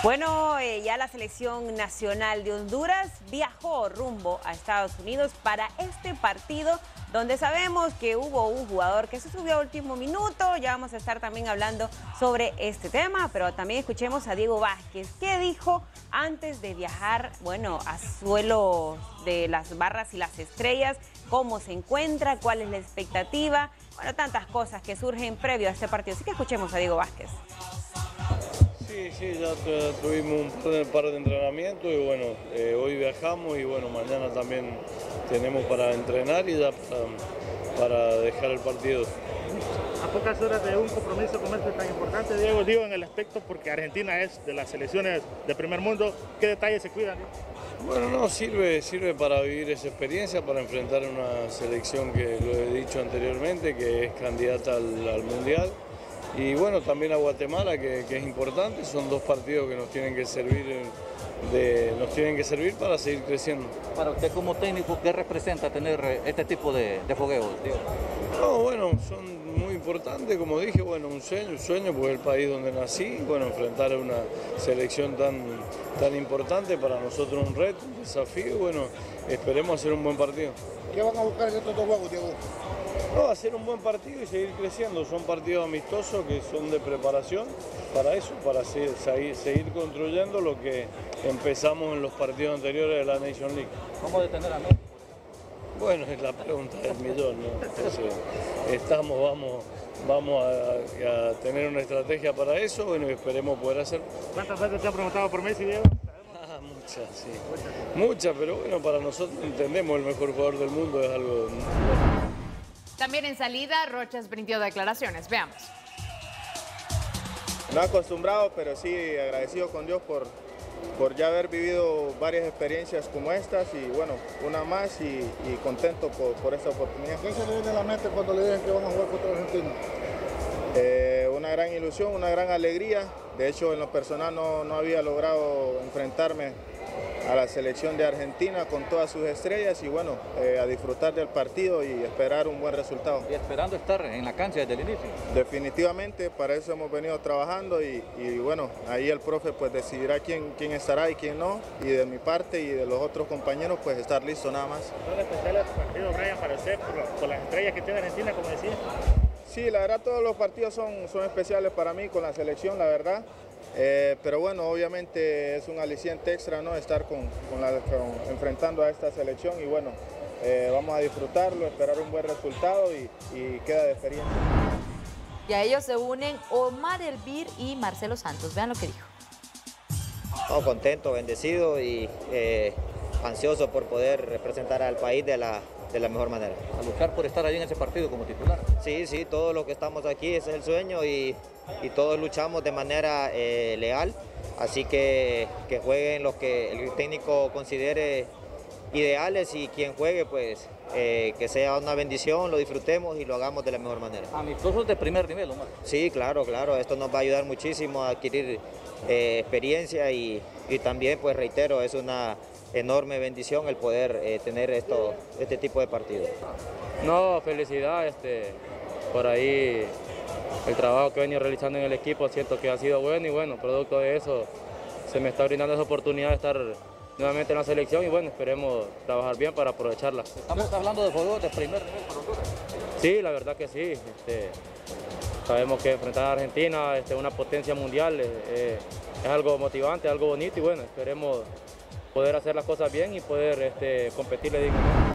Bueno, ya la selección nacional de Honduras viajó rumbo a Estados Unidos para este partido donde sabemos que hubo un jugador que se subió a último minuto. Ya vamos a estar también hablando sobre este tema, pero también escuchemos a Diego Vázquez. ¿Qué dijo antes de viajar, bueno, a suelo de las barras y las estrellas? ¿Cómo se encuentra? ¿Cuál es la expectativa? Bueno, tantas cosas que surgen previo a este partido. Así que escuchemos a Diego Vázquez. Sí, ya tuvimos un par de entrenamientos y bueno, hoy viajamos y bueno, mañana también tenemos para entrenar y ya para dejar el partido. A pocas horas de un compromiso como este tan importante, Diego, digo en el aspecto porque Argentina es de las selecciones de primer mundo, ¿qué detalles se cuidan? Bueno, no, sirve para vivir esa experiencia, para enfrentar una selección que lo he dicho anteriormente, que es candidata al Mundial. Y bueno, también a Guatemala, que es importante, son dos partidos que nos tienen que servir para seguir creciendo. Para usted como técnico, ¿qué representa tener este tipo de fogueos? No, bueno, son muy importantes, como dije, bueno, un sueño, porque es el país donde nací, bueno, enfrentar a una selección tan importante para nosotros un reto, un desafío, bueno, esperemos hacer un buen partido. ¿Qué van a buscar en estos dos juegos, Diego? No, hacer un buen partido y seguir creciendo. Son partidos amistosos que son de preparación para eso, para seguir construyendo lo que empezamos en los partidos anteriores de la Nation League. ¿Cómo detener a México? Bueno, es la pregunta del millón, ¿no? Entonces, vamos a tener una estrategia para eso, bueno, y esperemos poder hacerlo. ¿Cuántas veces te han preguntado por Messi, Diego? Muchas, sí. Muchas, pero bueno, para nosotros entendemos el mejor jugador del mundo, es algo... También en salida, Rochas brindó declaraciones. Veamos. No acostumbrado, pero sí agradecido con Dios por ya haber vivido varias experiencias como estas y bueno, una más y contento por esta oportunidad. ¿Qué se le viene a la mente cuando le dicen que van a jugar contra Argentina? Una gran ilusión, una gran alegría. De hecho, en lo personal no había logrado enfrentarme a la selección de Argentina con todas sus estrellas y bueno, a disfrutar del partido y esperar un buen resultado. Y esperando estar en la cancha desde el inicio. Definitivamente, para eso hemos venido trabajando y bueno, ahí el profe pues decidirá quién estará y quién no, y de mi parte y de los otros compañeros pues estar listo nada más. ¿Son especiales estos partidos, Brian, para usted por las estrellas que tiene Argentina, como decía? Sí, la verdad todos los partidos son especiales para mí con la selección, la verdad. Pero bueno, obviamente es un aliciente extra, ¿no? Estar enfrentando a esta selección y bueno, vamos a disfrutarlo, esperar un buen resultado y queda de experiencia. Y a ellos se unen Omar Elvir y Marcelo Santos. Vean lo que dijo. No, contento, bendecido y ansioso por poder representar al país de la mejor manera. A luchar por estar ahí en ese partido como titular. Sí, todos los que estamos aquí, ese es el sueño y todos luchamos de manera leal, así que jueguen los que el técnico considere ideales y quien juegue pues que sea una bendición, lo disfrutemos y lo hagamos de la mejor manera. Amistosos de primer nivel, Omar. Sí, claro, esto nos va a ayudar muchísimo a adquirir experiencia y también pues reitero, es una enorme bendición el poder tener este tipo de partidos. No, felicidad, por ahí el trabajo que he venido realizando en el equipo siento que ha sido bueno y bueno, producto de eso se me está brindando esa oportunidad de estar nuevamente en la selección y bueno, esperemos trabajar bien para aprovecharla. Estamos hablando de juegos de primer nivel para Honduras. Sí, la verdad que sí. Sabemos que enfrentar a Argentina, una potencia mundial, es algo motivante, algo bonito y bueno, esperemos poder hacer las cosas bien y poder competirle dignamente.